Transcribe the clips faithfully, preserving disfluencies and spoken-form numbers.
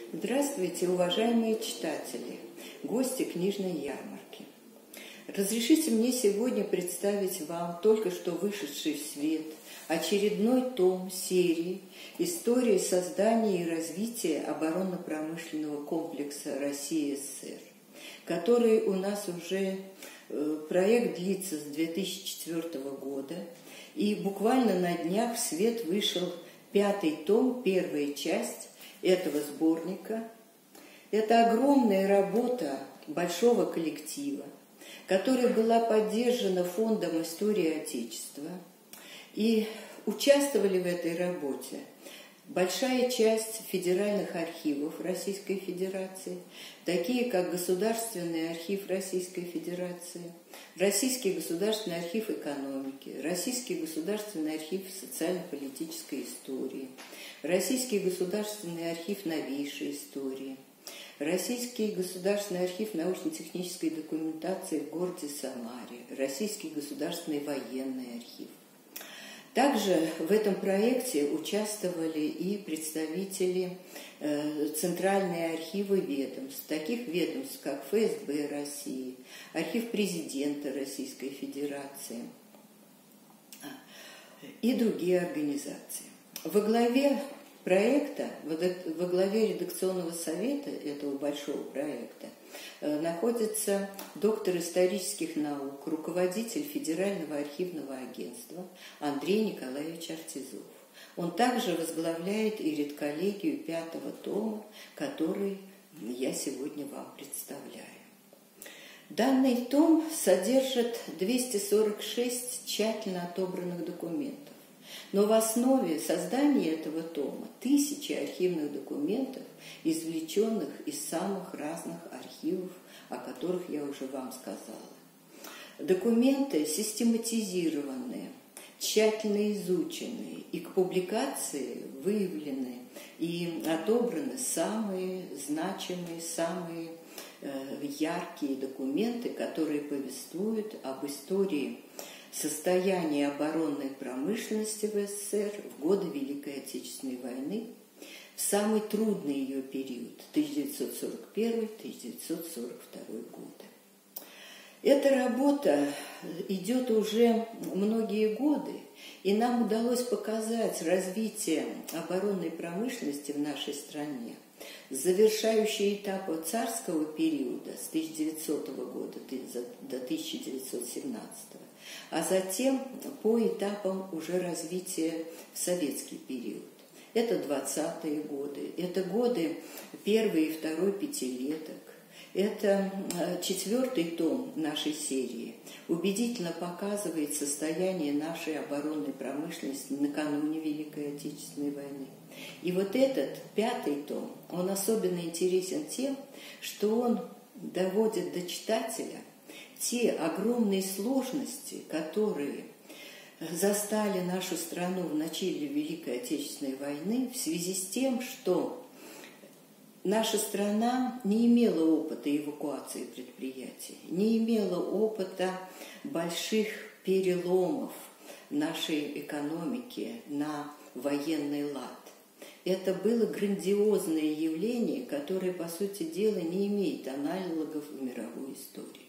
Здравствуйте, уважаемые читатели, гости книжной ярмарки. Разрешите мне сегодня представить вам только что вышедший в свет очередной том серии «История создания и развития оборонно-промышленного комплекса России-СССР», который у нас уже, проект длится с две тысячи четвёртого года, и буквально на днях в свет вышел пятый том, первая часть этого сборника. Это огромная работа большого коллектива, которая была поддержана Фондом истории Отечества. И участвовали в этой работе большая часть федеральных архивов Российской Федерации, такие как Государственный архив Российской Федерации, Российский государственный архив экономики, Российский государственный архив социально-политической истории, Российский государственный архив новейшей истории, Российский государственный архив научно-технической документации в городе Самаре, Российский государственный военный архив. Также в этом проекте участвовали и представители э, Центральные архивы ведомств, таких ведомств, как эф эс бэ России, Архив президента Российской Федерации и другие организации. Во главе проекта, во главе редакционного совета этого большого проекта находится доктор исторических наук, руководитель Федерального архивного агентства Андрей Николаевич Артизов. Он также возглавляет и редколлегию пятого тома, который я сегодня вам представляю. Данный том содержит двести сорок шесть тщательно отобранных документов. Но в основе создания этого тома тысячи архивных документов, извлеченных из самых разных архивов, о которых я уже вам сказала. Документы систематизированные, тщательно изученные, и к публикации выявлены и отобраны самые значимые, самые э, яркие документы, которые повествуют об истории состояние оборонной промышленности в эс эс эс эр в годы Великой Отечественной войны, в самый трудный ее период тысяча девятьсот сорок первый — тысяча девятьсот сорок второй годы. Эта работа идет уже многие годы, и нам удалось показать развитие оборонной промышленности в нашей стране, завершающий этап царского периода с тысяча девятисотого года до тысяча девятьсот семнадцатого, а затем по этапам уже развития в советский период. Это двадцатые годы, это годы первой и второй пятилеток, это четвертый том нашей серии, убедительно показывает состояние нашей оборонной промышленности накануне Великой Отечественной войны. И вот этот пятый том, он особенно интересен тем, что он доводит до читателя те огромные сложности, которые застали нашу страну в начале Великой Отечественной войны в связи с тем, что наша страна не имела опыта эвакуации предприятий, не имела опыта больших переломов нашей экономики на военный лад. Это было грандиозное явление, которое, по сути дела, не имеет аналогов в мировой истории.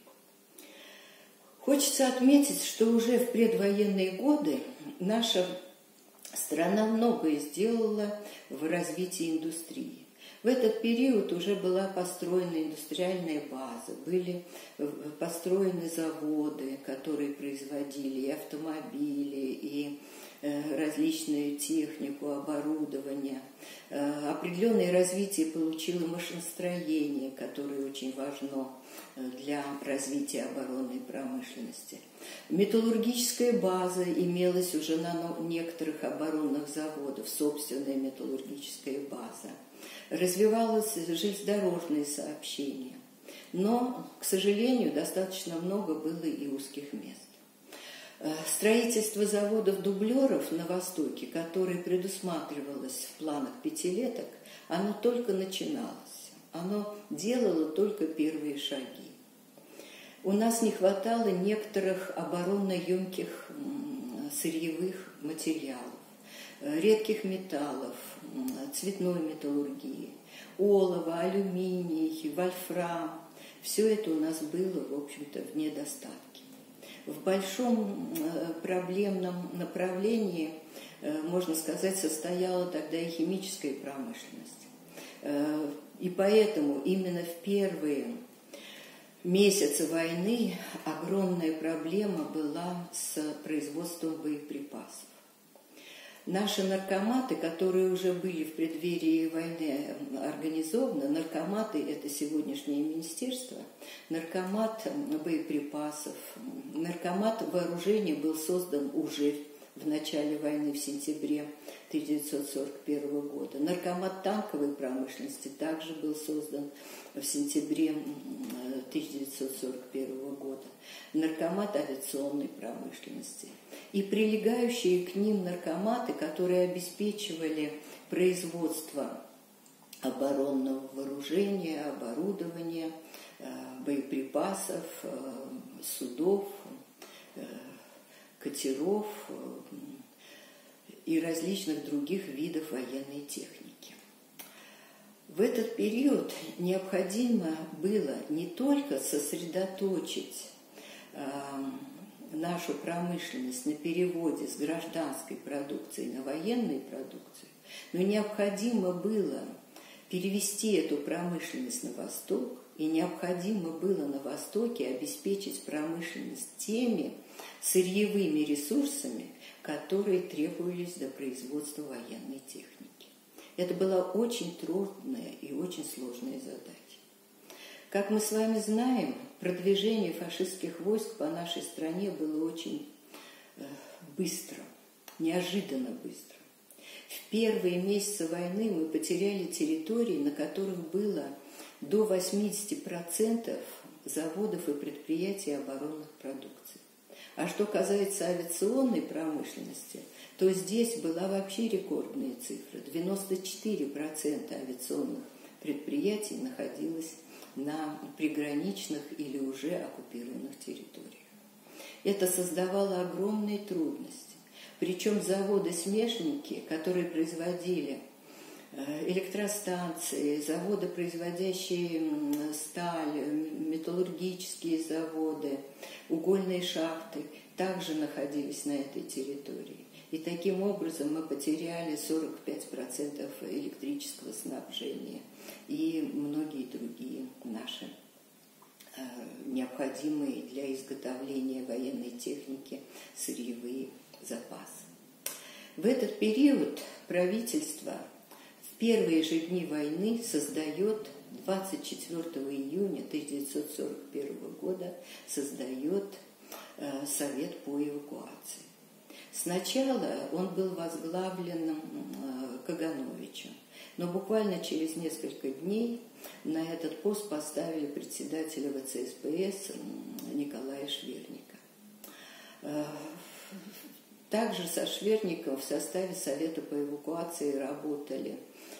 Хочется отметить, что уже в предвоенные годы наша страна многое сделала в развитии индустрии. В этот период уже была построена индустриальная база, были построены заводы, которые производили и автомобили, и различную технику, оборудование. Определенное развитие получило машиностроение, которое очень важно для развития оборонной промышленности. Металлургическая база имелась уже на некоторых оборонных заводах, собственная металлургическая база. Развивалось железнодорожное сообщение. Но, к сожалению, достаточно много было и узких мест. Строительство заводов-дублеров на Востоке, которое предусматривалось в планах пятилеток, оно только начиналось. Оно делало только первые шаги. У нас не хватало некоторых оборонно-емких сырьевых материалов. редких металлов, цветной металлургии, олово, алюминий, вольфрам. Все это у нас было, в общем-то, в недостатке. В большом проблемном направлении, можно сказать, состояла тогда и химическая промышленность. И поэтому именно в первые месяцы войны огромная проблема была с производством боеприпасов. Наши наркоматы, которые уже были в преддверии войны организованы, наркоматы – это сегодняшнее министерство, наркомат боеприпасов, наркомат вооружения был создан уже в начале войны, в сентябре тысяча девятьсот сорок первого года. Наркомат танковой промышленности также был создан в сентябре тысяча девятьсот сорок первого года. Наркомат авиационной промышленности. И прилегающие к ним наркоматы, которые обеспечивали производство оборонного вооружения, оборудования, боеприпасов, судов, катеров и различных других видов военной техники. В этот период необходимо было не только сосредоточить нашу промышленность на переводе с гражданской продукции на военную продукцию, но необходимо было перевести эту промышленность на восток, и необходимо было на Востоке обеспечить промышленность теми сырьевыми ресурсами, которые требовались для производства военной техники. Это была очень трудная и очень сложная задача. Как мы с вами знаем, продвижение фашистских войск по нашей стране было очень э, быстро, неожиданно быстро. В первые месяцы войны мы потеряли территории, на которых было до восьмидесяти процентов заводов и предприятий оборонных продукций. А что касается авиационной промышленности, то здесь была вообще рекордная цифра. девяносто четыре процента авиационных предприятий находилось на приграничных или уже оккупированных территориях. Это создавало огромные трудности. Причем заводы-смешники, которые производили электростанции, заводы, производящие сталь, металлургические заводы, угольные шахты, также находились на этой территории. И таким образом мы потеряли сорок пять процентов электрического снабжения и многие другие наши э, необходимые для изготовления военной техники сырьевые запасы. В этот период правительство в первые же дни войны создает, двадцать четвёртого июня тысяча девятьсот сорок первого года, создает э, Совет по эвакуации. Сначала он был возглавлен э, Кагановичем, но буквально через несколько дней на этот пост поставили председателя вэ цэ эс пэ эс Николая Шверника. Э, также со Шверником в составе Совета по эвакуации работали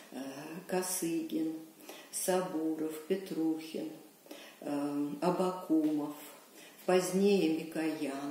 Косыгин, Сабуров, Петрухин, Абакумов, позднее Микоян.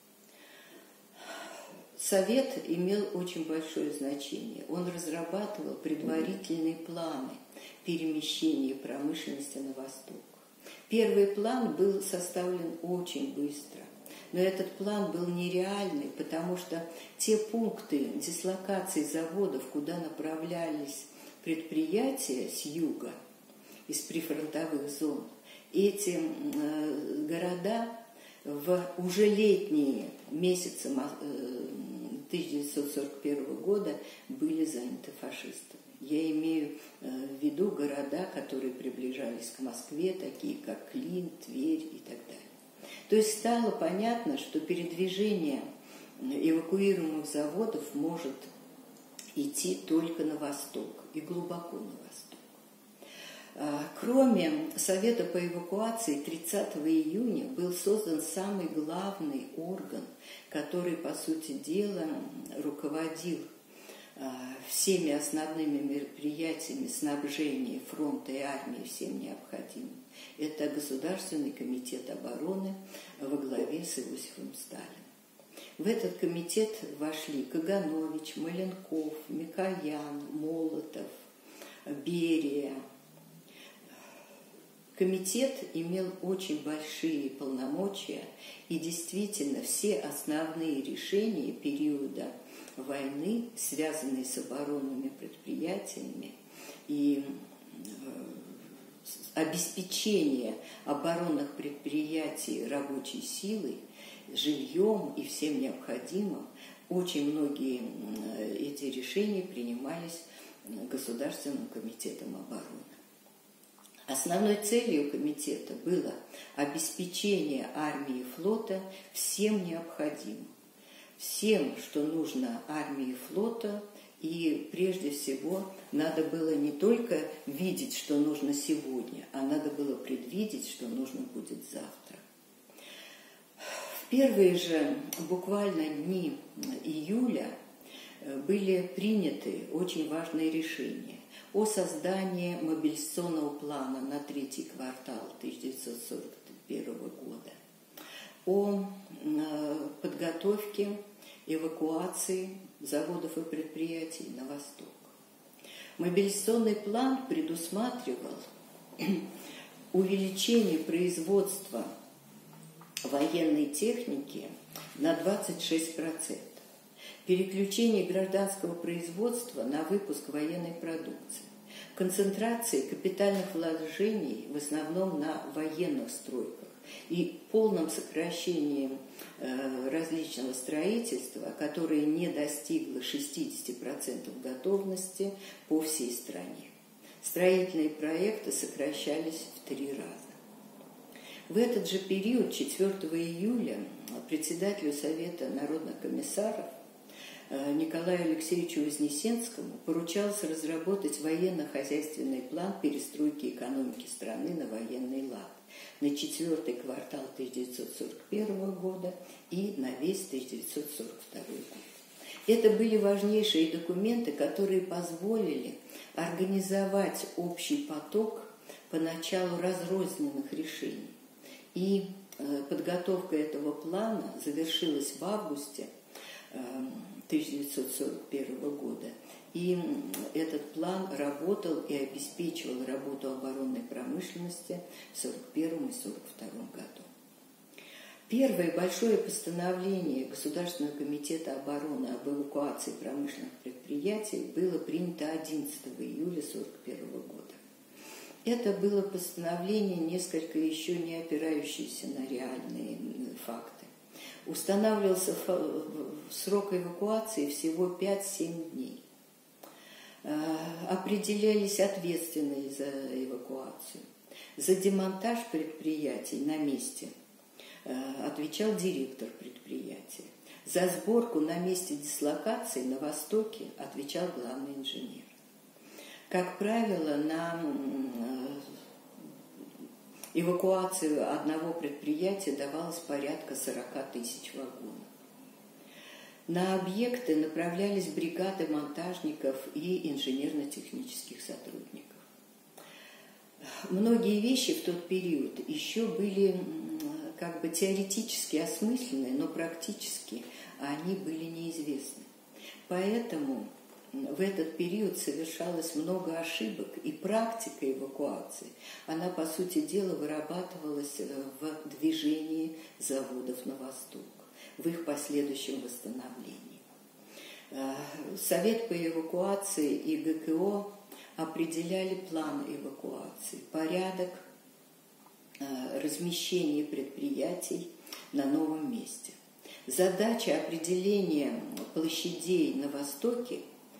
Совет имел очень большое значение. Он разрабатывал предварительные планы перемещения промышленности на восток. Первый план был составлен очень быстро. Но этот план был нереальный, потому что те пункты дислокации заводов, куда направлялись предприятия с юга, из прифронтовых зон, эти э, города в уже летние месяцы тысяча девятьсот сорок первого года были заняты фашистами. Я имею э, в виду города, которые приближались к Москве, такие как Клин, Тверь и так далее. То есть стало понятно, что передвижение эвакуируемых заводов может идти только на восток и глубоко на восток. Кроме Совета по эвакуации, тридцатого июня был создан самый главный орган, который, по сути дела, руководил всеми основными мероприятиями снабжения фронта и армии всем необходимым. Это Государственный комитет обороны во главе с Иосифом Сталиным. В этот комитет вошли Каганович, Маленков, Микоян, Молотов, Берия. Комитет имел очень большие полномочия, и действительно все основные решения периода войны, связанные с оборонными предприятиями и обеспечение оборонных предприятий рабочей силой, жильем и всем необходимым, очень многие эти решения принимались Государственным комитетом обороны. Основной целью комитета было обеспечение армии и флота всем необходимым, всем, что нужно армии и флота, и прежде всего надо было не только видеть, что нужно сегодня, а надо было предвидеть, что нужно будет завтра. В первые же буквально дни июля были приняты очень важные решения о создании мобилизационного плана на третий квартал тысяча девятьсот сорок первого года, о подготовке эвакуации заводов и предприятий на восток. Мобилизационный план предусматривал увеличение производства военной техники на двадцать шесть процентов, переключение гражданского производства на выпуск военной продукции, концентрации капитальных вложений в основном на военных стройках и полном сокращении э, различного строительства, которое не достигло шестидесяти процентов готовности по всей стране. Строительные проекты сокращались в три раза. В этот же период, четвёртого июля, председателю Совета народных комиссаров Николаю Алексеевичу Вознесенскому поручалось разработать военно-хозяйственный план перестройки экономики страны на военный лад на четвертый квартал тысяча девятьсот сорок первого года и на весь тысяча девятьсот сорок второй год. Это были важнейшие документы, которые позволили организовать общий поток поначалу разрозненных решений. И подготовка этого плана завершилась в августе тысяча девятьсот сорок первого года. И этот план работал и обеспечивал работу оборонной промышленности в сорок первом и сорок втором году. Первое большое постановление Государственного комитета обороны об эвакуации промышленных предприятий было принято одиннадцатого июля сорок первого года. Это было постановление, несколько еще не опирающееся на реальные факты. Устанавливался срок эвакуации всего пять-семь дней. Определялись ответственные за эвакуацию. За демонтаж предприятий на месте отвечал директор предприятия. За сборку на месте дислокации на Востоке отвечал главный инженер. Как правило, на эвакуацию одного предприятия давалось порядка сорока тысяч вагонов. На объекты направлялись бригады монтажников и инженерно-технических сотрудников. Многие вещи в тот период еще были как бы теоретически осмысленны, но практически они были неизвестны. Поэтому в этот период совершалось много ошибок, и практика эвакуации, она, по сути дела, вырабатывалась в движении заводов на восток, в их последующем восстановлении. Совет по эвакуации и ГКО определяли план эвакуации, порядок размещения предприятий на новом месте. Задача определения площадей на Востоке,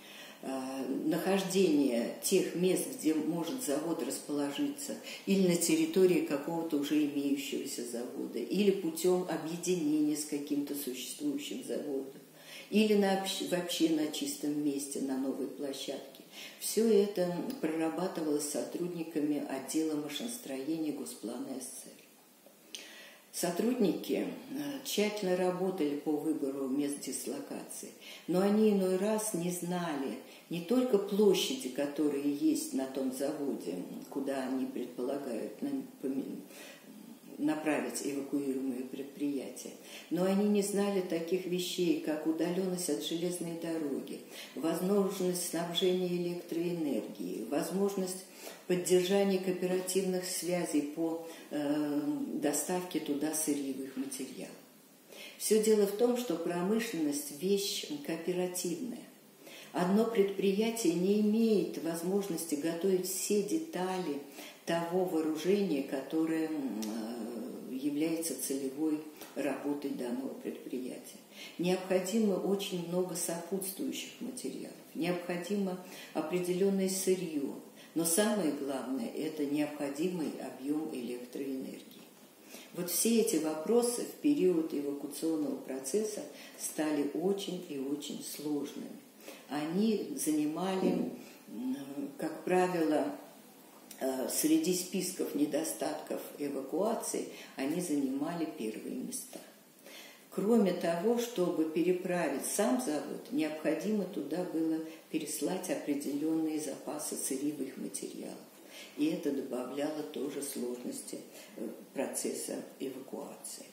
нахождение тех мест, где может завод расположиться, или на территории какого-то уже имеющегося завода, или путем объединения с каким-то существующим заводом, или на, вообще на чистом месте, на новой площадке. Все это прорабатывалось сотрудниками отдела машиностроения Госплана СССР. Сотрудники тщательно работали по выбору мест дислокации, но они иной раз не знали не только площади, которые есть на том заводе, куда они предполагают направить эвакуируемые предприятия. Но они не знали таких вещей, как удаленность от железной дороги, возможность снабжения электроэнергией, возможность поддержания кооперативных связей по э, доставке туда сырьевых материалов. Все дело в том, что промышленность – вещь кооперативная. Одно предприятие не имеет возможности готовить все детали того вооружения, которое является целевой работой данного предприятия. Необходимо очень много сопутствующих материалов, необходимо определенное сырье, но самое главное – это необходимый объем электроэнергии. Вот все эти вопросы в период эвакуационного процесса стали очень и очень сложными. Они занимали, как правило, среди списков недостатков эвакуации, они занимали первые места. Кроме того, чтобы переправить сам завод, необходимо туда было переслать определенные запасы сырьевых материалов. И это добавляло тоже сложности процесса эвакуации.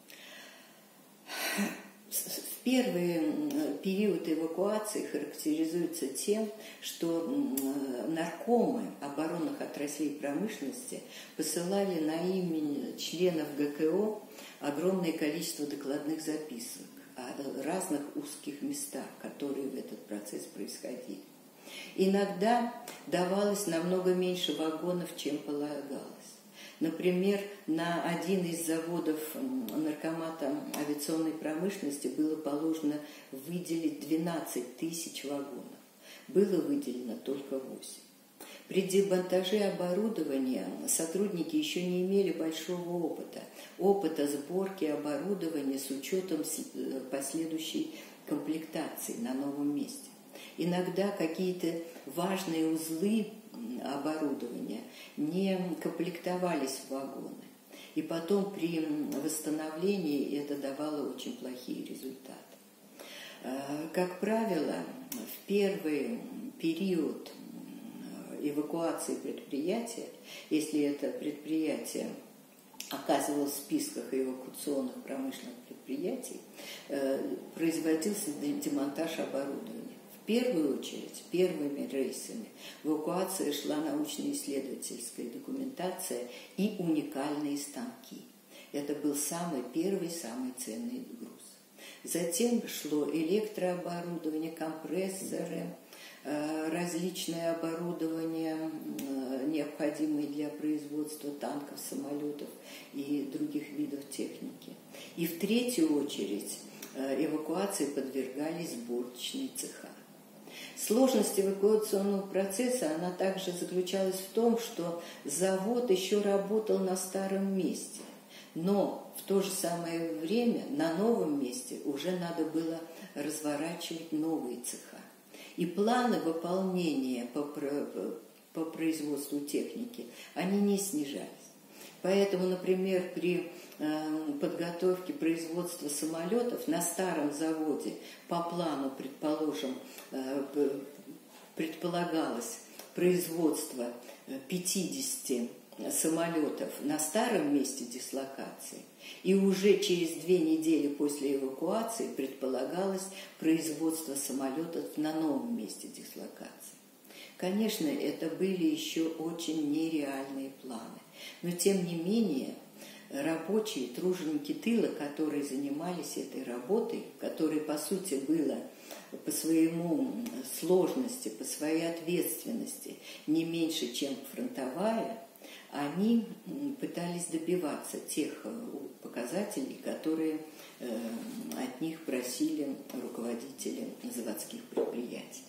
В первый период эвакуации характеризуется тем, что наркомы оборонных отраслей промышленности посылали на имя членов ГКО огромное количество докладных записок о разных узких местах, которые в этот процесс происходили. Иногда давалось намного меньше вагонов, чем полагалось. Например, на один из заводов наркомата авиационной промышленности было положено выделить двенадцать тысяч вагонов. Было выделено только восемь. При демонтаже оборудования сотрудники еще не имели большого опыта. Опыта сборки оборудования с учетом последующей комплектации на новом месте. Иногда какие-то важные узлы оборудования не комплектовались в вагоны. И потом при восстановлении это давало очень плохие результаты. Как правило, в первый период эвакуации предприятия, если это предприятие оказывалось в списках эвакуационных промышленных предприятий, производился демонтаж оборудования. В первую очередь, первыми рейсами в эвакуации шла научно-исследовательская документация и уникальные станки. Это был самый первый, самый ценный груз. Затем шло электрооборудование, компрессоры, различное оборудование, необходимое для производства танков, самолетов и других видов техники. И в третью очередь эвакуации подвергались сборочные цеха. Сложность эвакуационного процесса, она также заключалась в том, что завод еще работал на старом месте, но в то же самое время на новом месте уже надо было разворачивать новые цеха. И планы выполнения по, по производству техники, они не снижались. Поэтому, например, при э, подготовке производства самолетов на старом заводе по плану, предположим, э, предполагалось производство пятидесяти самолетов на старом месте дислокации, и уже через две недели после эвакуации предполагалось производство самолетов на новом месте дислокации. Конечно, это были еще очень нереальные планы. Но, тем не менее, рабочие, труженики тыла, которые занимались этой работой, которой, по сути, было по своему сложности, по своей ответственности не меньше, чем фронтовая, они пытались добиваться тех показателей, которые от них просили руководители заводских предприятий.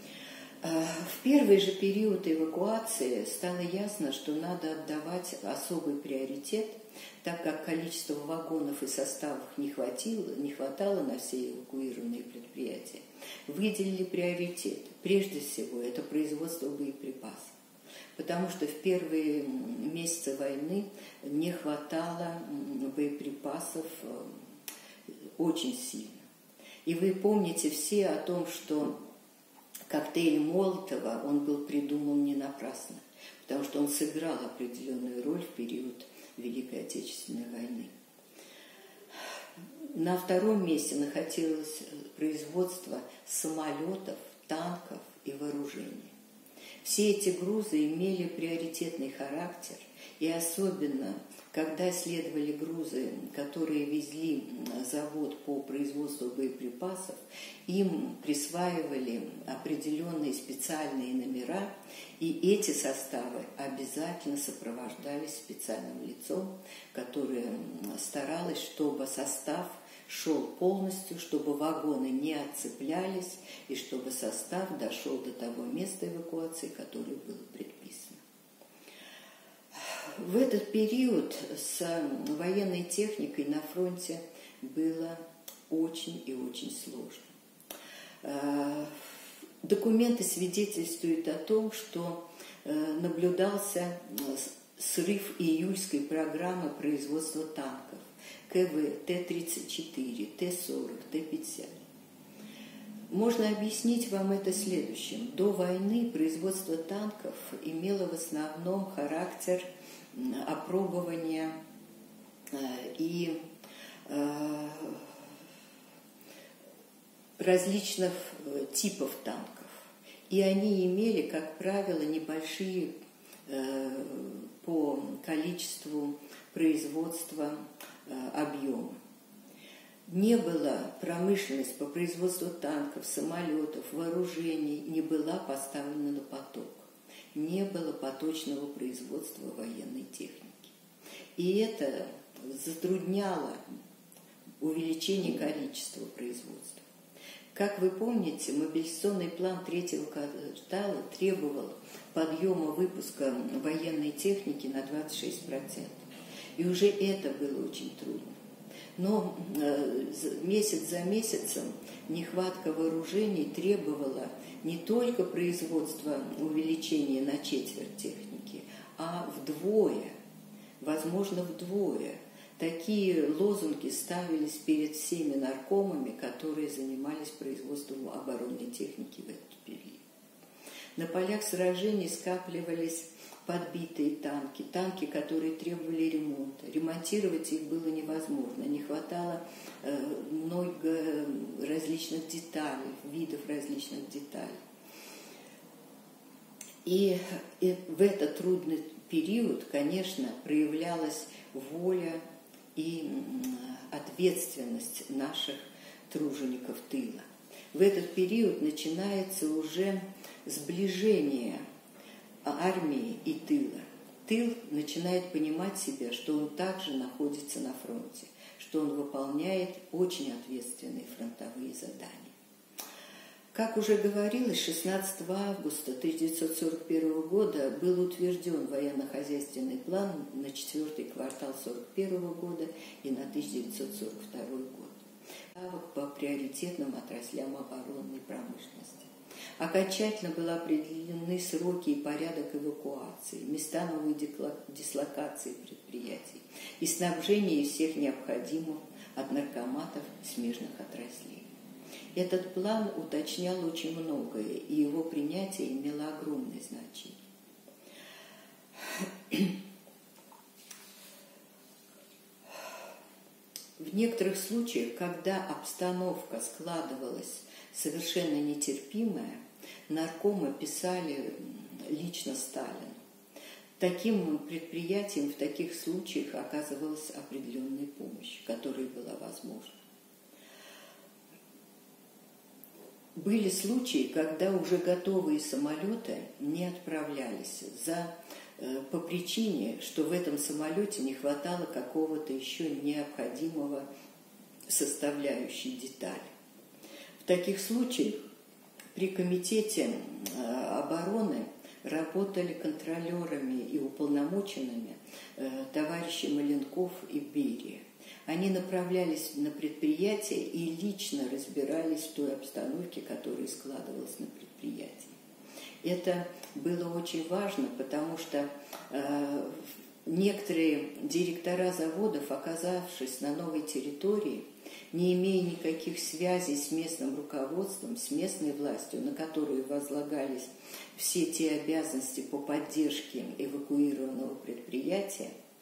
В первый же период эвакуации стало ясно, что надо отдавать особый приоритет, так как количество вагонов и составов не хватило, не хватало на все эвакуированные предприятия. Выделили приоритет. Прежде всего, это производство боеприпасов, потому что в первые месяцы войны не хватало боеприпасов очень сильно. И вы помните все о том, что коктейль Молотова, он был придуман не напрасно, потому что он сыграл определенную роль в период Великой Отечественной войны. На втором месте находилось производство самолетов, танков и вооружений. Все эти грузы имели приоритетный характер, и особенно, когда следовали грузы, которые везли завод по производству боеприпасов, им присваивали определенные специальные номера, и эти составы обязательно сопровождались специальным лицом, которое старалось, чтобы состав шел полностью, чтобы вагоны не отцеплялись, и чтобы состав дошел до того места эвакуации, которое было предписано. В этот период с военной техникой на фронте было очень и очень сложно. Документы свидетельствуют о том, что наблюдался срыв июльской программы производства танков КВ, Т тридцать четыре, Т сорок, Т пятьдесят. Можно объяснить вам это следующим. До войны производство танков имело в основном характер опробования и различных типов танков. И они имели, как правило, небольшие по количеству производства объема. Не было промышленность по производству танков, самолетов, вооружений, не была поставлена на поток. Не было поточного производства военной техники. И это затрудняло увеличение количества производства. Как вы помните, мобилизационный план третьего квартала требовал подъема выпуска военной техники на двадцать шесть процентов. И уже это было очень трудно. Но месяц за месяцем нехватка вооружений требовала не только производства увеличения на четверть техники, а вдвое, возможно, вдвое. Такие лозунги ставились перед всеми наркомами, которые занимались производством оборонной техники в этот период. На полях сражений скапливались подбитые танки, танки, которые требовали ремонта. Ремонтировать их было невозможно, не хватало э, много различных деталей, видов различных деталей. И, и в этот трудный период, конечно, проявлялась воля и ответственность наших тружеников тыла. В этот период начинается уже сближение армии и тыла. Тыл начинает понимать себя, что он также находится на фронте, что он выполняет очень ответственные фронтовые задания. Как уже говорилось, шестнадцатого августа тысяча девятьсот сорок первого года был утвержден военно-хозяйственный план на четвертый квартал сорок первого года и на тысяча девятьсот сорок второй год по приоритетным отраслям оборонной промышленности. Окончательно были определены сроки и порядок эвакуации, места новой дислокации предприятий и снабжение всех необходимых от наркоматов смежных отраслей. Этот план уточнял очень многое, и его принятие имело огромное значение. В некоторых случаях, когда обстановка складывалась совершенно нетерпимая, наркомы писали лично Сталину. Таким предприятиям в таких случаях оказывалась определенная помощь, которая была возможна. Были случаи, когда уже готовые самолеты не отправлялись за, э, по причине, что в этом самолете не хватало какого-то еще необходимого составляющей детали. В таких случаях при комитете э, обороны работали контролерами и уполномоченными э, товарищи Маленков и Берия. Они направлялись на предприятие и лично разбирались в той обстановке, которая складывалась на предприятии. Это было очень важно, потому что э, некоторые директора заводов, оказавшись на новой территории, не имея никаких связей с местным руководством, с местной властью, на которую возлагались все те обязанности по поддержке эвакуированного предприятия,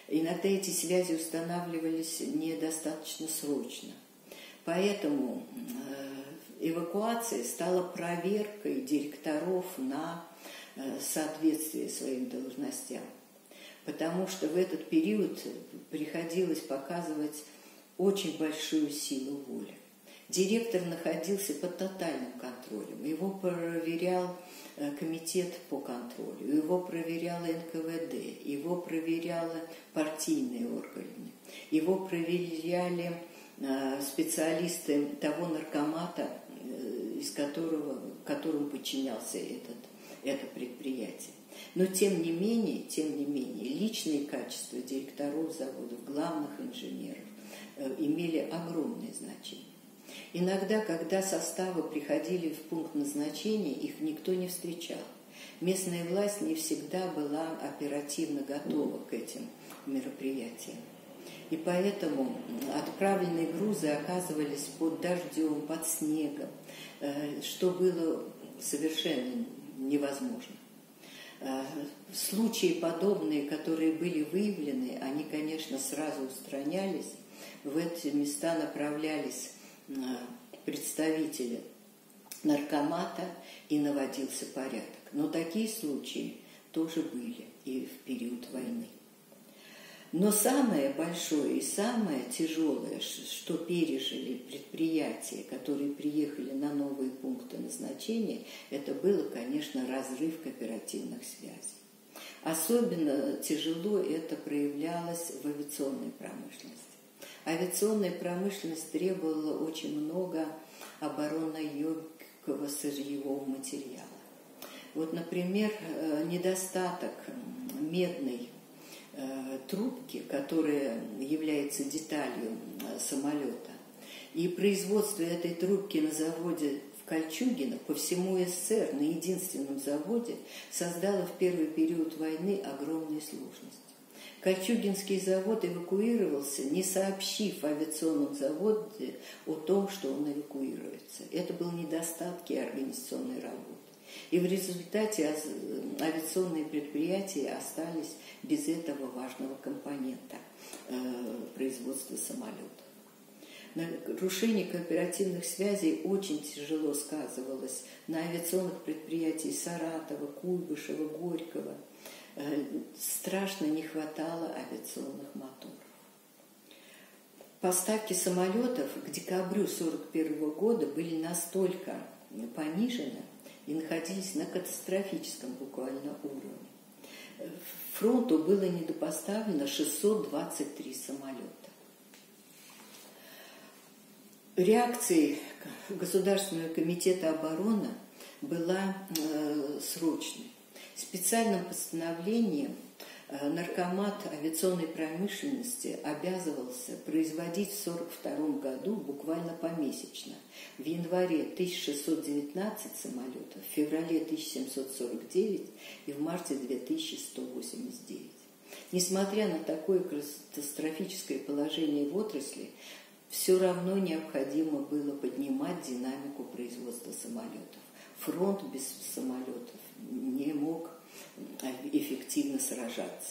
Иногда эти связи устанавливались недостаточно срочно. Поэтому эвакуация стала проверкой директоров на соответствие своим должностям. Потому что в этот период приходилось показывать очень большую силу воли. Директор находился под тотальным контролем. Его проверял комитет по контролю, его проверяла эн ка вэ дэ, его проверяла партийные органы, его проверяли специалисты того наркомата, из которого, которому подчинялся этот, это предприятие. Но тем не менее, тем не менее, личные качества директоров заводов, главных инженеров имели огромное значение. Иногда, когда составы приходили в пункт назначения, их никто не встречал. Местная власть не всегда была оперативно готова к этим мероприятиям. И поэтому отправленные грузы оказывались под дождем, под снегом, что было совершенно невозможно. Случаи подобные, которые были выявлены, они, конечно, сразу устранялись. В эти места направлялись представители наркомата и наводился порядок. Но такие случаи тоже были и в период войны. Но самое большое и самое тяжелое, что пережили предприятия, которые приехали на новые пункты назначения, это было, конечно, разрыв кооперативных связей. Особенно тяжело это проявлялось в авиационной промышленности. Авиационная промышленность требовала очень много оборонно-емкого сырьевого материала. Вот, например, недостаток медной трубки, которая является деталью самолета, и производство этой трубки на заводе в Кольчугино по всему эс эс эс эр на единственном заводе создало в первый период войны огромные сложности. Кольчугинский завод эвакуировался, не сообщив авиационному заводу о том, что он эвакуируется. Это были недостатки организационной работы. И в результате авиационные предприятия остались без этого важного компонента производства самолетов. Нарушение кооперативных связей очень тяжело сказывалось на авиационных предприятиях Саратова, Куйбышева, Горького. Страшно не хватало авиационных моторов. Поставки самолетов к декабрю тысяча девятьсот сорок первого года были настолько понижены и находились на катастрофическом буквально уровне. Фронту было недопоставлено шестьсот двадцать три самолета. Реакцией Государственного комитета обороны была э, срочной. Специальным постановлением наркомат авиационной промышленности обязывался производить в сорок втором году буквально помесячно. В январе тысяча шестьсот девятнадцать самолетов, в феврале тысяча семьсот сорок девять и в марте две тысячи сто восемьдесят девять. Несмотря на такое катастрофическое положение в отрасли, все равно необходимо было поднимать динамику производства самолетов. Фронт без самолетов не мог эффективно сражаться.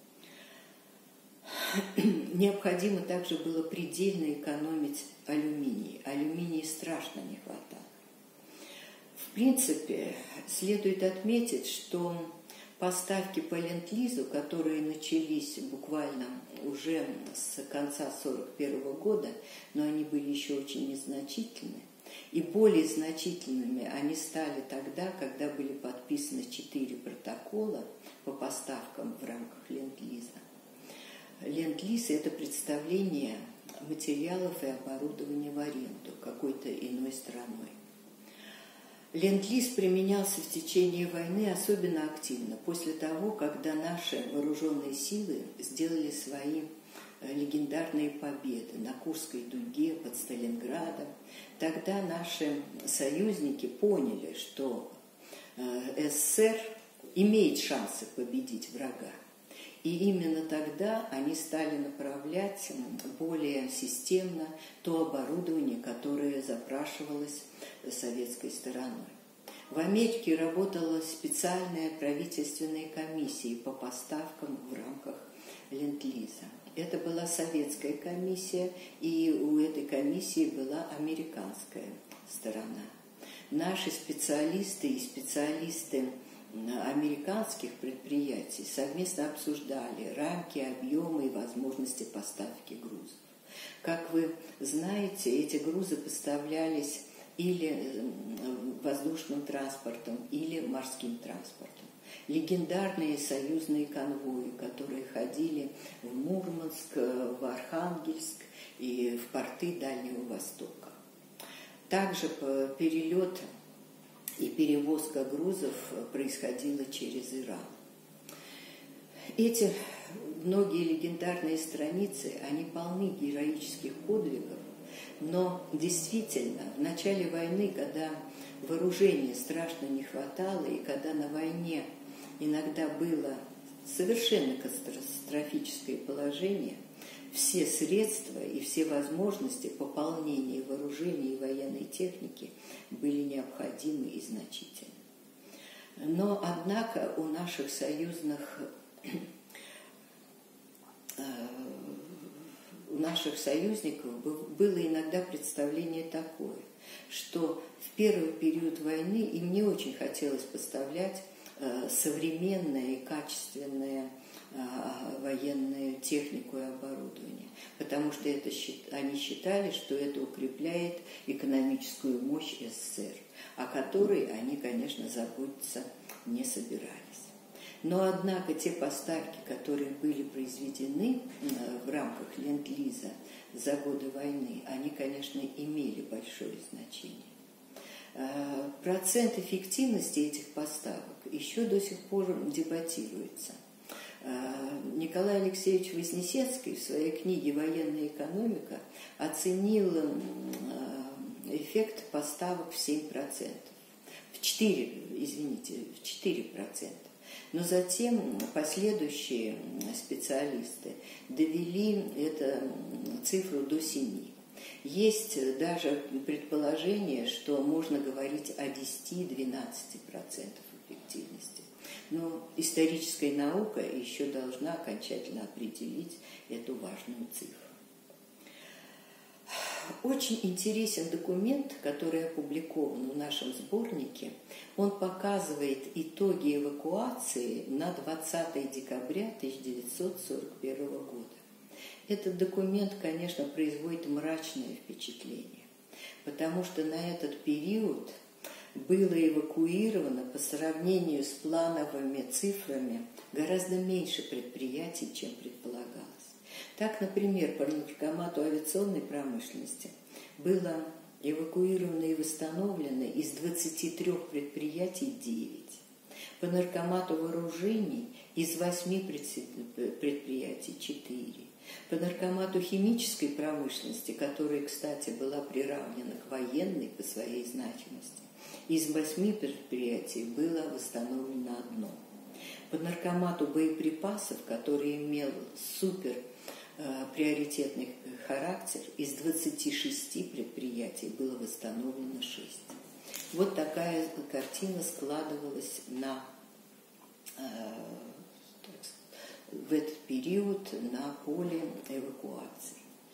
Необходимо также было предельно экономить алюминий. Алюминия страшно не хватало. В принципе, следует отметить, что поставки по ленд-лизу, которые начались буквально уже с конца сорок первого года, но они были еще очень незначительны, и более значительными они стали тогда, когда были подписаны четыре протокола по поставкам в рамках ленд-лиза. Ленд-лиз – это представление материалов и оборудования в аренду какой-то иной страной. Ленд-лиз применялся в течение войны особенно активно после того, когда наши вооруженные силы сделали свои легендарные победы на Курской дуге, под Сталинградом. Тогда наши союзники поняли, что эс эс эс эр имеет шансы победить врага. И именно тогда они стали направлять более системно то оборудование, которое запрашивалось советской стороной. В Америке работала специальная правительственная комиссия по поставкам в рамках Ленд-Лиза. Это была советская комиссия, и у этой комиссии была американская сторона. Наши специалисты и специалисты американских предприятий совместно обсуждали рамки, объемы и возможности поставки грузов. Как вы знаете, эти грузы поставлялись или воздушным транспортом, или морским транспортом. Легендарные союзные конвои, которые ходили в Мурманск, в Архангельск и в порты Дальнего Востока. Также перелет и перевозка грузов происходила через Иран. Эти многие легендарные страницы, они полны героических подвигов, но действительно в начале войны, когда вооружения страшно не хватало, и когда на войне иногда было совершенно катастрофическое положение, все средства и все возможности пополнения вооружений и военной техники были необходимы и значительны. Но, однако, у наших союзных, у наших союзников было иногда представление такое, что в первый период войны им не очень хотелось поставлять современное и качественное военную технику и оборудование, потому что это, они считали, что это укрепляет экономическую мощь СССР, о которой они, конечно, заботиться не собирались. Но, однако, те поставки, которые были произведены в рамках Ленд-Лиза за годы войны, они, конечно, имели большое значение. Процент эффективности этих поставок еще до сих пор дебатируется. Николай Алексеевич Вознесенский в своей книге «Военная экономика» оценил эффект поставок в семь процентов. В четыре, извините, в четыре процента. Но затем последующие специалисты довели эту цифру до семи. Есть даже предположение, что можно говорить о десяти-двенадцати процентах эффективности. Но историческая наука еще должна окончательно определить эту важную цифру. Очень интересен документ, который опубликован в нашем сборнике. Он показывает итоги эвакуации на двадцатое декабря тысяча девятьсот сорок первого года. Этот документ, конечно, производит мрачное впечатление, потому что на этот период было эвакуировано по сравнению с плановыми цифрами гораздо меньше предприятий, чем предполагалось. Так, например, по наркомату авиационной промышленности было эвакуировано и восстановлено из двадцати трёх предприятий девять. По наркомату вооружений из восьми предприятий четыре. По наркомату химической промышленности, которая, кстати, была приравнена к военной по своей значимости, из восьми предприятий было восстановлено одно. По наркомату боеприпасов, который имел супер э, приоритетный характер, из двадцати шести предприятий было восстановлено шесть. Вот такая картина складывалась на, э, в этот период на поле эвакуации.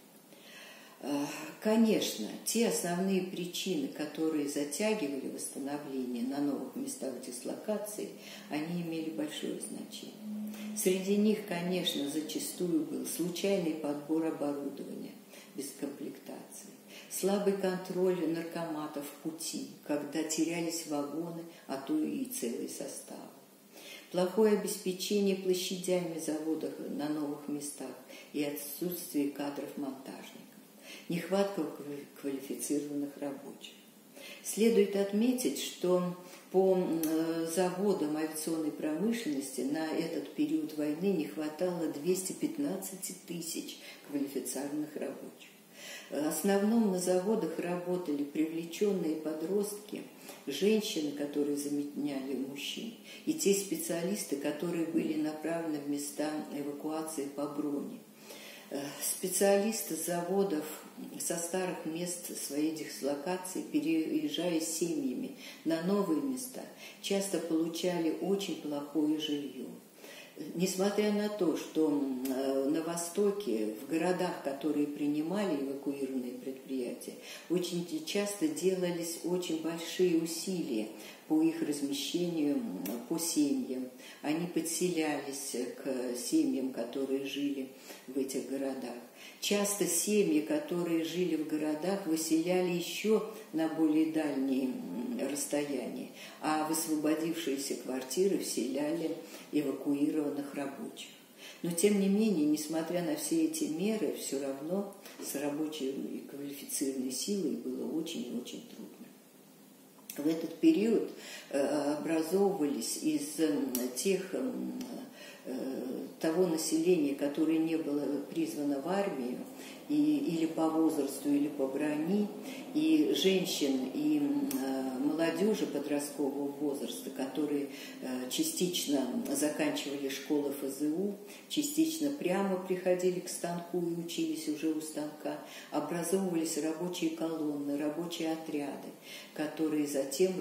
Конечно, те основные причины, которые затягивали восстановление на новых местах дислокации, они имели большое значение. Среди них, конечно, зачастую был случайный подбор оборудования без комплектации, слабый контроль наркоматов в пути, когда терялись вагоны, а то и целый состав, плохое обеспечение площадями заводов на новых местах и отсутствие кадров-монтажников, нехватка квалифицированных рабочих. Следует отметить, что по заводам авиационной промышленности на этот период войны не хватало двухсот пятнадцати тысяч квалифицированных рабочих. В основном на заводах работали привлеченные подростки, женщины, которые заменяли мужчин, и те специалисты, которые были направлены в места эвакуации по броне. Специалисты заводов со старых мест своей дислокации, переезжая с семьями на новые места, часто получали очень плохое жилье. Несмотря на то, что на Востоке, в городах, которые принимали эвакуированные предприятия, очень часто делались очень большие усилия по их размещению по семьям. Они подселялись к семьям, которые жили в этих городах. Часто семьи, которые жили в городах, выселяли еще на более дальние расстояния, а в освободившиеся квартиры вселяли эвакуированных рабочих. Но, тем не менее, несмотря на все эти меры, все равно с рабочей и квалифицированной силой было очень и очень трудно. В этот период образовывались из тех, того населения, которое не было призвано в армию, и, или по возрасту, или по броне, и женщин, и молодежи подросткового возраста, которые частично заканчивали школы эф зэ у, частично прямо приходили к станку и учились уже у станка, образовывались рабочие колонны, рабочие отряды, которые затем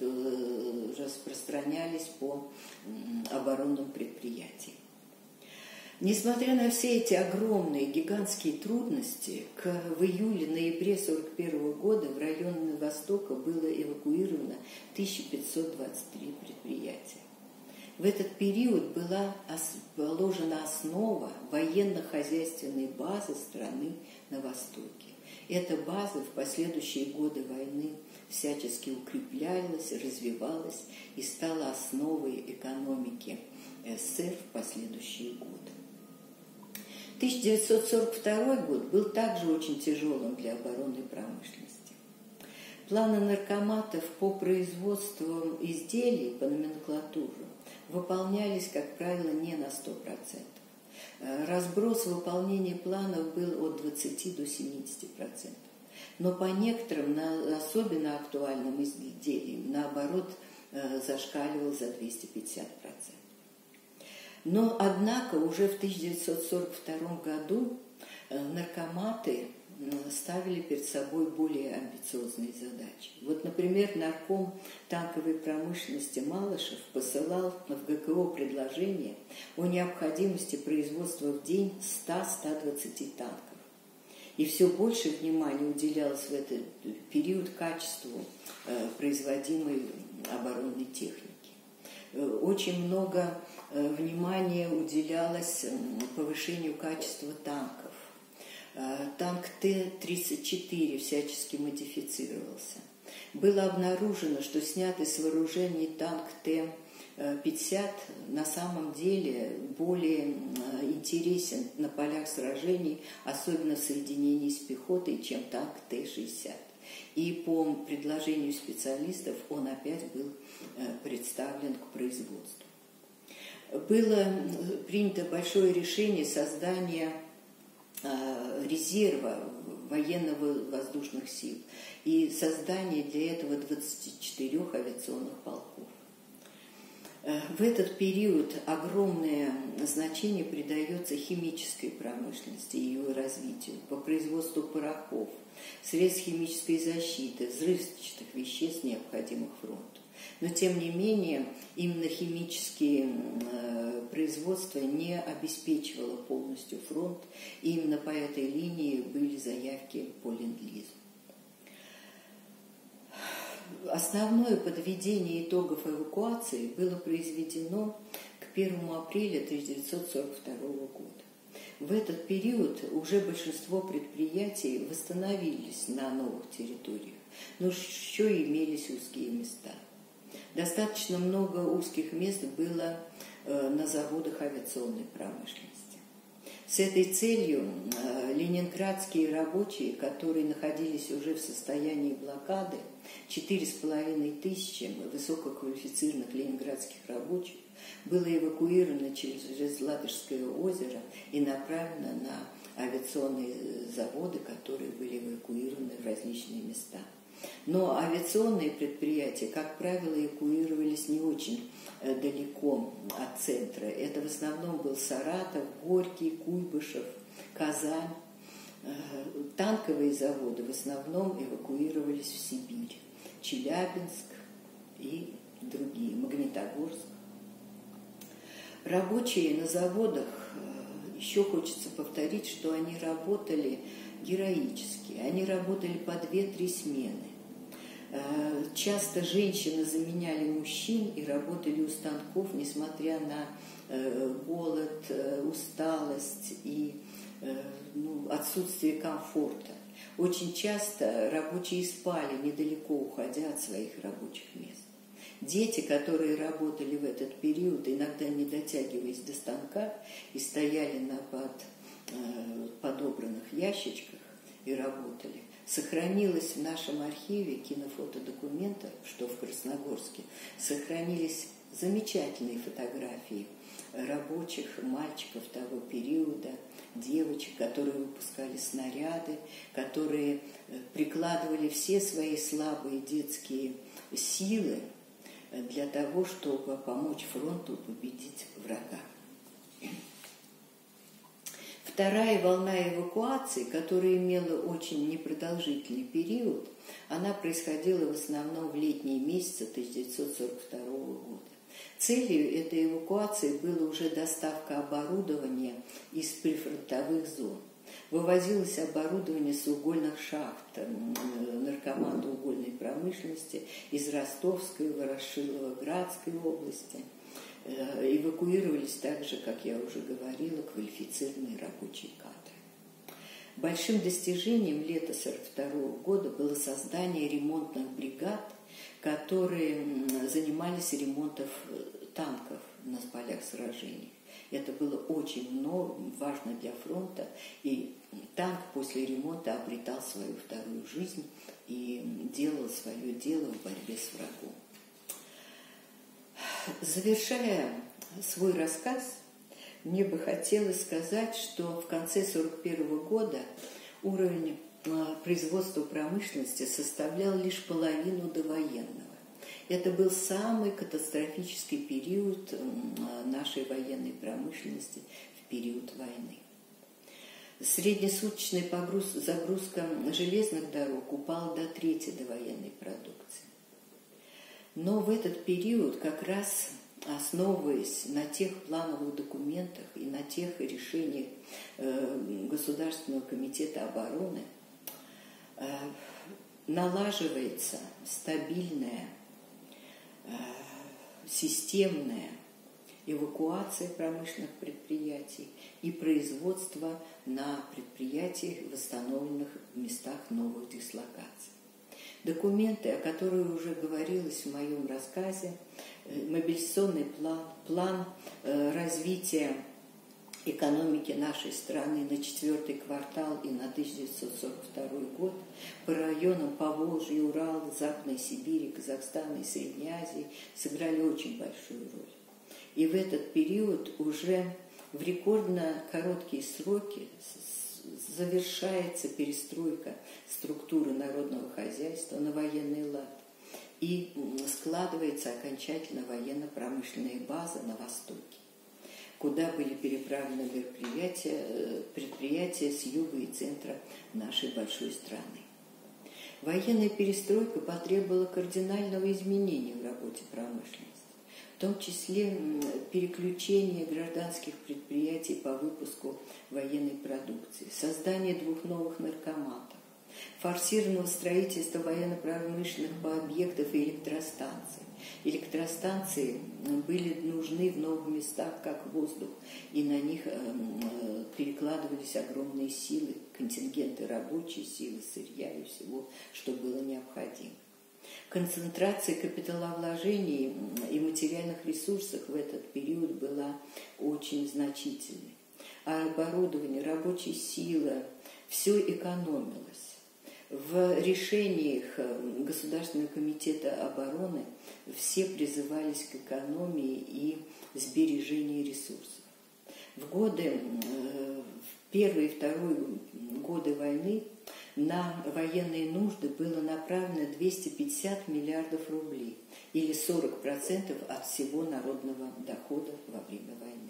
распространялись по оборонным предприятиям. Несмотря на все эти огромные, гигантские трудности, к, в июле-ноябре тысяча девятьсот сорок первого года в районы Востока было эвакуировано тысяча пятьсот двадцать три предприятия. В этот период была положена основа военно-хозяйственной базы страны на Востоке. Эта база в последующие годы войны всячески укреплялась, развивалась и стала основой экономики эс эс эс эр в последующие годы. тысяча девятьсот сорок второй год был также очень тяжелым для оборонной промышленности. Планы наркоматов по производству изделий по номенклатуре выполнялись, как правило, не на сто процентов. Разброс выполнения планов был от двадцати до семидесяти процентов. Но по некоторым, особенно актуальным изделиям, наоборот, зашкаливал за двести пятьдесят процентов. Но, однако, уже в тысяча девятьсот сорок втором году наркоматы ставили перед собой более амбициозные задачи. Вот, например, нарком танковой промышленности Малышев посылал в гэ ка о предложение о необходимости производства в день ста — ста двадцати танков. И все больше внимания уделялось в этот период качеству производимой оборонной техники. Очень много внимания уделялось повышению качества танков. Танк Т тридцать четыре всячески модифицировался. Было обнаружено, что снятый с вооружения танк Т пятьдесят на самом деле более интересен на полях сражений, особенно в соединении с пехотой, чем танк Т шестьдесят. И по предложению специалистов он опять был представлен к производству. Было принято большое решение создания резерва военно-воздушных сил и создание для этого двадцати четырёх авиационных полков. В этот период огромное значение придается химической промышленности и ее развитию, по производству порохов, средств химической защиты, взрывчатых веществ, необходимых фронту. Но, тем не менее, именно химические производства не обеспечивало полностью фронт, и именно по этой линии были заявки по ленд-лизу. Основное подведение итогов эвакуации было произведено к первому апреля тысяча девятьсот сорок второго года. В этот период уже большинство предприятий восстановились на новых территориях, но еще имелись узкие места. Достаточно много узких мест было на заводах авиационной промышленности. С этой целью ленинградские рабочие, которые находились уже в состоянии блокады, четыре с половиной тысячи высококвалифицированных ленинградских рабочих было эвакуировано через Ладожское озеро и направлено на авиационные заводы, которые были эвакуированы в различные места. Но авиационные предприятия, как правило, эвакуировались не очень далеко от центра. Это в основном был Саратов, Горький, Куйбышев, Казань. Танковые заводы в основном эвакуировались в Сибирь. Челябинск и другие, Магнитогорск. Рабочие на заводах, еще хочется повторить, что они работали героически. Они работали по две-три смены. Часто женщины заменяли мужчин и работали у станков, несмотря на голод, усталость и ну, отсутствие комфорта. Очень часто рабочие спали, недалеко уходя от своих рабочих мест. Дети, которые работали в этот период, иногда не дотягиваясь до станка, и стояли на под, э, подобранных ящичках и работали. Сохранилось в нашем архиве кинофотодокументов, что в Красногорске, сохранились замечательные фотографии рабочих мальчиков того периода, девочек, которые выпускали снаряды, которые прикладывали все свои слабые детские силы для того, чтобы помочь фронту победить врага. Вторая волна эвакуации, которая имела очень непродолжительный период, она происходила в основном в летние месяцы тысяча девятьсот сорок второго года. Целью этой эвакуации была уже доставка оборудования из прифронтовых зон. Вывозилось оборудование с угольных шахт наркомата угольной промышленности из Ростовской, Ворошилово-Градской области. Эвакуировались также, как я уже говорила, квалифицированные рабочие кадры. Большим достижением лета сорок второго года было создание ремонтных бригад, которые занимались ремонтом танков на полях сражений. Это было очень много, важно для фронта, и танк после ремонта обретал свою вторую жизнь и делал свое дело в борьбе с врагом. Завершая свой рассказ, мне бы хотелось сказать, что в конце сорок первого года уровень производства промышленности составлял лишь половину довоенного. Это был самый катастрофический период нашей военной промышленности в период войны. Среднесуточная загрузка железных дорог упала до трети довоенной продукции. Но в этот период, как раз основываясь на тех плановых документах и на тех решениях Государственного комитета обороны, налаживается стабильная, системная эвакуация промышленных предприятий и производство на предприятиях, восстановленных в местах новых дислокаций. Документы, о которых уже говорилось в моем рассказе, мобилизационный план, план развития экономики нашей страны на четвертый квартал и на тысяча девятьсот сорок второй год по районам Поволжья, Урала, Западной Сибири, Казахстана и Средней Азии сыграли очень большую роль. И в этот период уже в рекордно короткие сроки завершается перестройка структуры народного хозяйства на военный лад и складывается окончательно военно-промышленная база на Востоке, куда были переправлены предприятия, предприятия с юга и центра нашей большой страны. Военная перестройка потребовала кардинального изменения в работе промышленности, в том числе переключение гражданских предприятий по выпуску военной продукции, создание двух новых наркоматов, форсированного строительства военно-промышленных объектов и электростанций. Электростанции были нужны в новых местах, как воздух, и на них перекладывались огромные силы, контингенты рабочей силы, сырья и всего, что было необходимо. Концентрация капиталовложений и материальных ресурсов в этот период была очень значительной. А оборудование, рабочая сила, все экономилось. В решениях Государственного комитета обороны все призывались к экономии и сбережению ресурсов. В годы, в первые и вторые годы войны на военные нужды было направлено двести пятьдесят миллиардов рублей, или сорок процентов от всего народного дохода во время войны.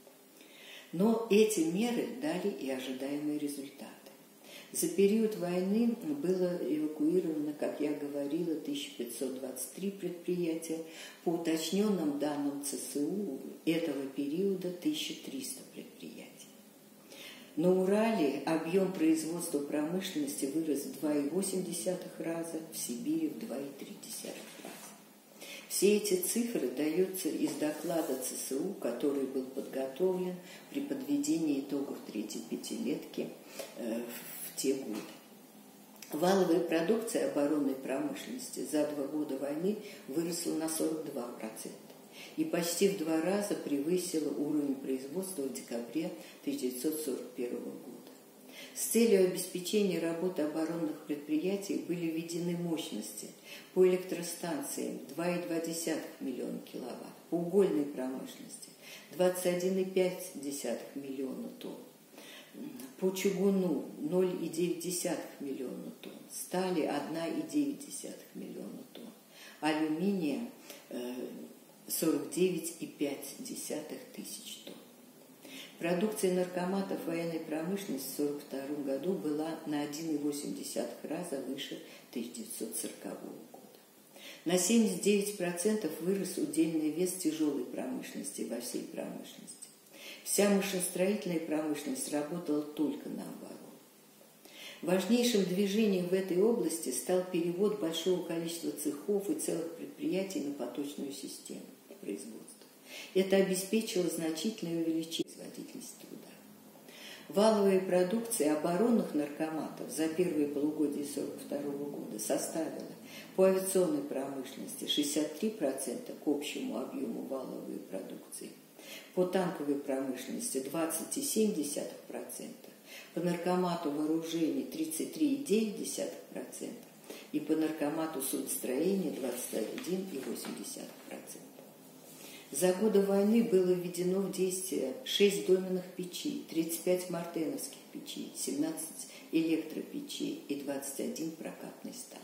Но эти меры дали и ожидаемые результаты. За период войны было эвакуировано, как я говорила, тысяча пятьсот двадцать три предприятия. По уточненным данным ЦСУ этого периода тысяча триста предприятий. На Урале объем производства промышленности вырос в два и восемь десятых раза, в Сибири в два и три десятых раза. Все эти цифры даются из доклада ЦСУ, который был подготовлен при подведении итогов третьей пятилетки э, в те годы. Валовая продукция оборонной промышленности за два года войны выросла на сорок два процента и почти в два раза превысила уровень производства в декабре тысяча девятьсот сорок первого года. С целью обеспечения работы оборонных предприятий были введены мощности по электростанциям два и два десятых миллиона киловатт, по угольной промышленности двадцать один и пять десятых миллиона тонн, по чугуну ноль и девять десятых миллиона тонн, стали одна и девять десятых миллиона тонн, алюминия сорок девять и пять десятых тысяч тонн. Продукция наркоматов военной промышленности в сорок втором году была на один и восемь десятых раза выше тысяча девятьсот сорокового года. На семьдесят девять процентов вырос удельный вес тяжелой промышленности во всей промышленности. Вся машиностроительная промышленность работала только наоборот. Важнейшим движением в этой области стал перевод большого количества цехов и целых предприятий на поточную систему производства. Это обеспечило значительное увеличение производительности труда. Валовая продукция оборонных наркоматов за первые полугодие сорок второго года составила по авиационной промышленности шестьдесят три процента к общему объему валовой продукции, по танковой промышленности двадцать и семь десятых процента, по наркомату вооружений тридцать три и девять десятых процента и по наркомату судостроения двадцать один и восемь десятых процента. За годы войны было введено в действие шесть доменных печей, тридцать пять мартеновских печей, семнадцать электропечей и двадцать один прокатный стан.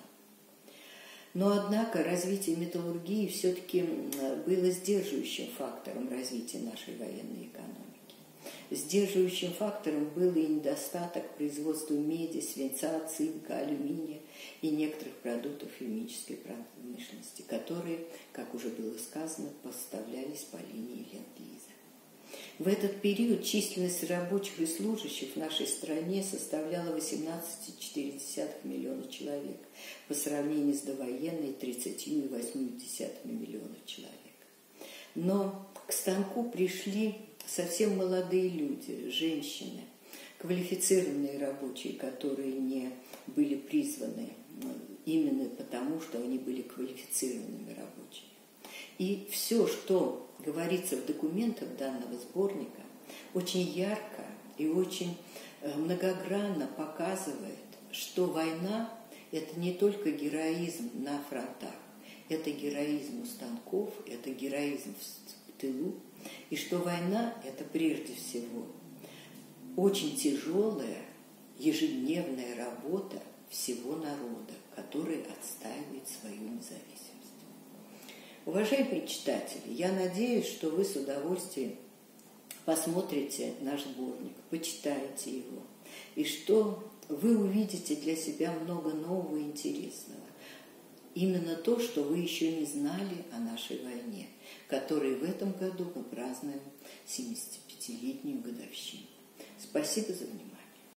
Но, однако, развитие металлургии все-таки было сдерживающим фактором развития нашей военной экономики. Сдерживающим фактором был и недостаток производства меди, свинца, цинка, алюминия и некоторых продуктов химической промышленности, которые, как уже было сказано, поставлялись по линии Ленд-Лиза. В этот период численность рабочих и служащих в нашей стране составляла восемнадцать и четыре десятых миллиона человек по сравнению с довоенной тридцатью и восемью десятыми миллионов человек. Но к станку пришли совсем молодые люди, женщины, квалифицированные рабочие, которые не были призваны именно потому, что они были квалифицированными рабочими. И все, что говорится в документах данного сборника, очень ярко и очень многогранно показывает, что война – это не только героизм на фронтах, это героизм у станков, это героизм в тылу, и что война – это прежде всего очень тяжелая ежедневная работа всего народа, который отстаивает свою независимость. Уважаемые читатели, я надеюсь, что вы с удовольствием посмотрите наш сборник, почитаете его, и что вы увидите для себя много нового и интересного. Именно то, что вы еще не знали о нашей войне, которой в этом году мы празднуем семидесятипятилетнюю годовщину. Спасибо за внимание.